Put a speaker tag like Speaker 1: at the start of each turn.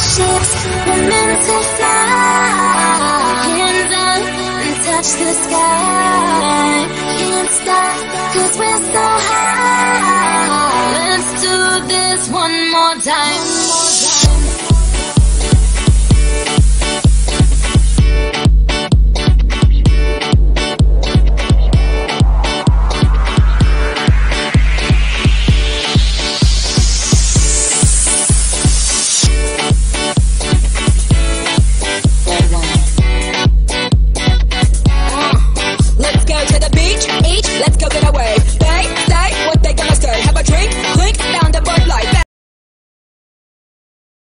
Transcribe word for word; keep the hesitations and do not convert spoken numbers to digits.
Speaker 1: ships, we're meant to fly. Hands up and touch the sky. Can't stop, cause we're so high. Let's do this one more time.